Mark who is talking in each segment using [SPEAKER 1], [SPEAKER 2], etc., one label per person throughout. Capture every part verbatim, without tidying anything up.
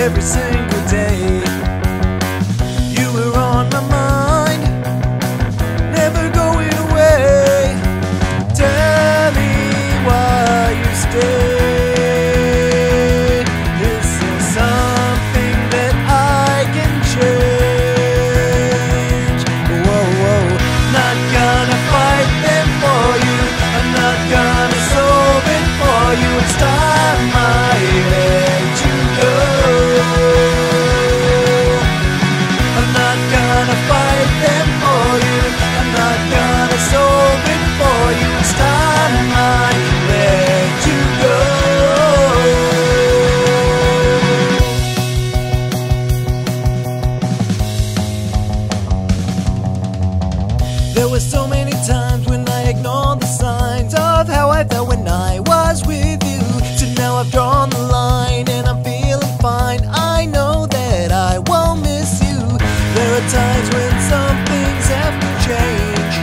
[SPEAKER 1] every single day. You were on my mind, never going away. Tell me why you stay. This is something that I can change. Whoa, whoa, not gonna fight them for you. I'm not gonna solve it for you. It's time I let you go. I'm not gonna fight them for you. I'm not gonna solve it for you. It's time I let you go. There were so many times when I ignored the signs of how I felt when I was with you. So now I've drawn the line and I'm feeling fine. I know that I won't miss you. There are times when some things have to change.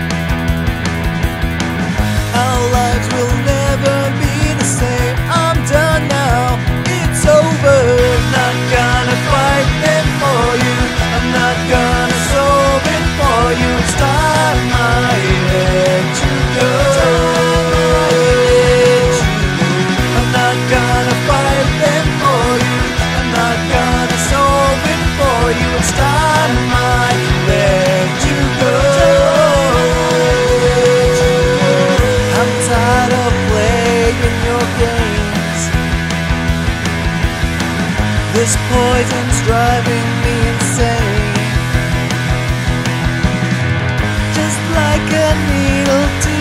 [SPEAKER 1] Our lives will never be the same. I'm done now, it's over. Not gonna fight them for you. I'm not gonna solve it for you. It's time I let you go. I'm not gonna fight them for you. I'm not gonna solve it for you. It's time I let you go. I'm tired of playing your games. This poison's driving me insane. Just like a needle to